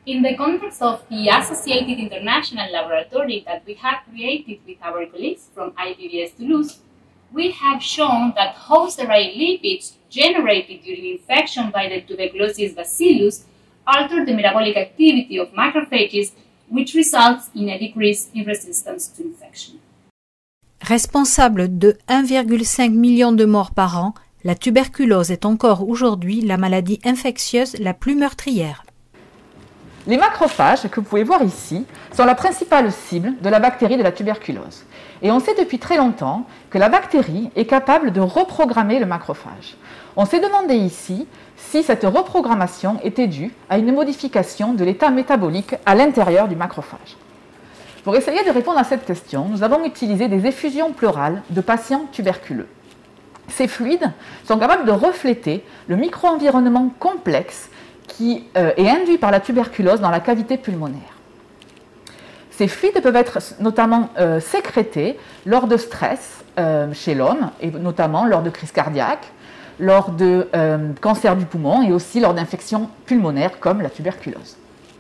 In the context of the associated international laboratory that we have created with our colleagues from IPBS Toulouse, we have shown that host-derived lipids generated during infection by the tuberculosis bacillus alter the metabolic activity of macrophages, which results in a decrease in resistance to infection. Responsable de 1,5 million de morts par an, la tuberculose est encore aujourd'hui la maladie infectieuse la plus meurtrière. Les macrophages, que vous pouvez voir ici, sont la principale cible de la bactérie de la tuberculose. Et on sait depuis très longtemps que la bactérie est capable de reprogrammer le macrophage. On s'est demandé ici si cette reprogrammation était due à une modification de l'état métabolique à l'intérieur du macrophage. Pour essayer de répondre à cette question, nous avons utilisé des effusions pleurales de patients tuberculeux. Ces fluides sont capables de refléter le micro-environnement complexe qui est induit par la tuberculose dans la cavité pulmonaire. Ces fluides peuvent être notamment sécrétés lors de stress chez l'homme, et notamment lors de crises cardiaques, lors de cancer du poumon et aussi lors d'infections pulmonaires comme la tuberculose.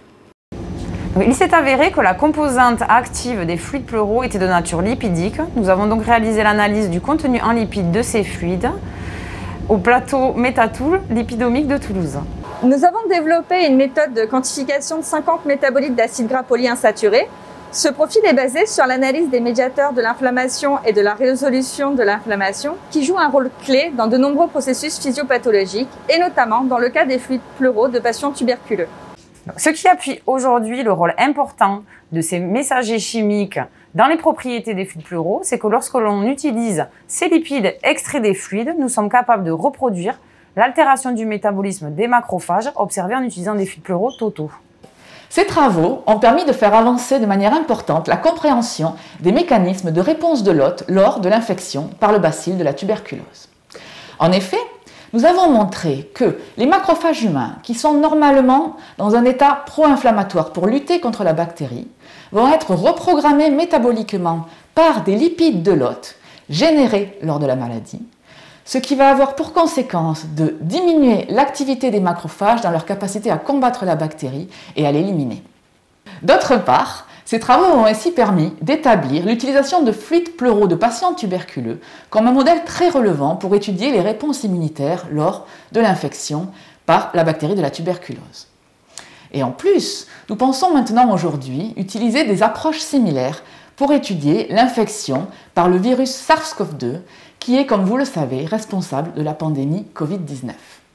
Il s'est avéré que la composante active des fluides pleuraux était de nature lipidique. Nous avons donc réalisé l'analyse du contenu en lipides de ces fluides au plateau Métatool lipidomique de Toulouse. Nous avons développé une méthode de quantification de 50 métabolites d'acides gras polyinsaturés. Ce profil est basé sur l'analyse des médiateurs de l'inflammation et de la résolution de l'inflammation qui jouent un rôle clé dans de nombreux processus physiopathologiques et notamment dans le cas des fluides pleuraux de patients tuberculeux. Ce qui appuie aujourd'hui le rôle important de ces messagers chimiques dans les propriétés des fluides pleuraux, c'est que lorsque l'on utilise ces lipides extraits des fluides, nous sommes capables de reproduire l'altération du métabolisme des macrophages observée en utilisant des fluides pleuraux totaux. Ces travaux ont permis de faire avancer de manière importante la compréhension des mécanismes de réponse de l'hôte lors de l'infection par le bacille de la tuberculose. En effet, nous avons montré que les macrophages humains, qui sont normalement dans un état pro-inflammatoire pour lutter contre la bactérie, vont être reprogrammés métaboliquement par des lipides de l'hôte générés lors de la maladie, ce qui va avoir pour conséquence de diminuer l'activité des macrophages dans leur capacité à combattre la bactérie et à l'éliminer. D'autre part, ces travaux ont ainsi permis d'établir l'utilisation de fluides pleuraux de patients tuberculeux comme un modèle très relevant pour étudier les réponses immunitaires lors de l'infection par la bactérie de la tuberculose. Et en plus, nous pensons maintenant aujourd'hui utiliser des approches similaires pour étudier l'infection par le virus SARS-CoV-2 qui est, comme vous le savez, responsable de la pandémie Covid-19.